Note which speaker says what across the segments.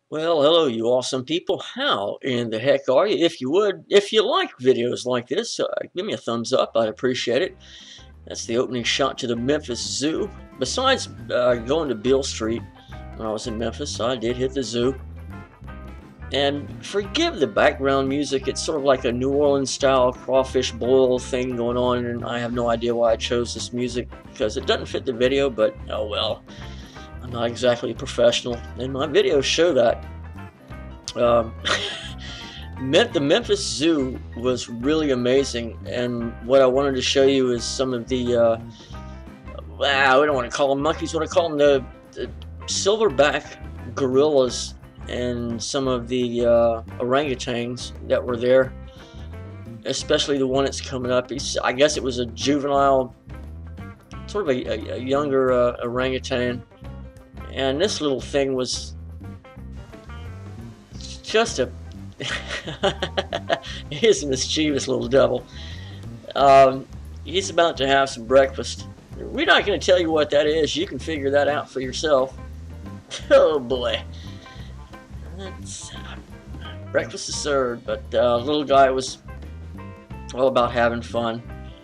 Speaker 1: Well, hello, you awesome people. How in the heck are you? If you like videos like this, give me a thumbs up. I'd appreciate it. That's the opening shot to the Memphis Zoo. Besides going to Beale Street when I was in Memphis, I did hit the zoo. And forgive the background music. It's sort of like a New Orleans style crawfish boil thing going on, and I have no idea why I chose this music because it doesn't fit the video, but oh well. I'm not exactly a professional, and my videos show that. Um, the Memphis Zoo was really amazing, and what I wanted to show you is some of the, we don't want to call them monkeys, what I call them the silverback gorillas, and some of the orangutans that were there, especially the one that's coming up. I guess it was a juvenile, sort of a younger orangutan. And this little thing was just a he's a mischievous little devil. He's about to have some breakfast. We're not going to tell you what that is. You can figure that out for yourself. Oh boy. Breakfast is served, but the little guy was all about having fun.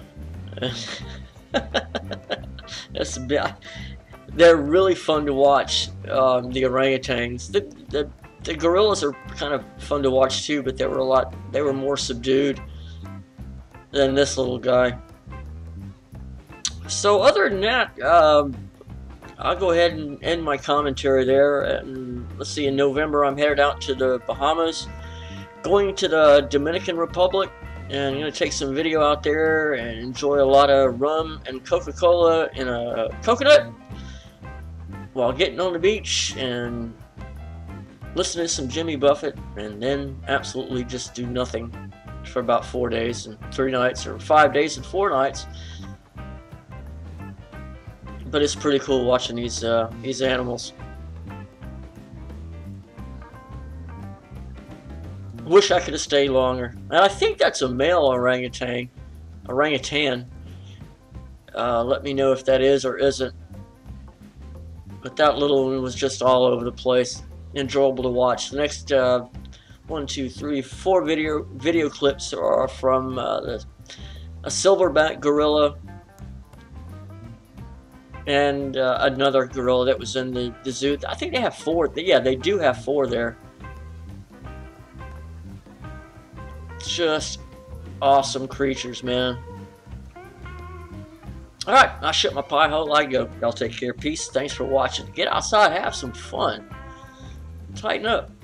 Speaker 1: That's about. They're really fun to watch, the orangutans. The gorillas are kind of fun to watch too, but they were more subdued than this little guy. So other than that, I'll go ahead and end my commentary there. And let's see, in November I'm headed out to the Bahamas, going to the Dominican Republic, and I'm going to take some video out there and enjoy a lot of rum and Coca-Cola in a coconut while getting on the beach and listening to some Jimmy Buffett, and then absolutely just do nothing for about 4 days and 3 nights, or 5 days and 4 nights. But it's pretty cool watching these animals. Wish I could have stayed longer. And I think that's a male orangutan. Let me know if that is or isn't. But that little one was just all over the place. Enjoyable to watch. The next 1, 2, 3, 4 video clips are from a silverback gorilla and another gorilla that was in the zoo. I think they have 4. Yeah, they do have 4 there. Just awesome creatures, man. Alright, I shut my pie hole, I go. Y'all take care, peace, thanks for watching. Get outside, have some fun. Tighten up.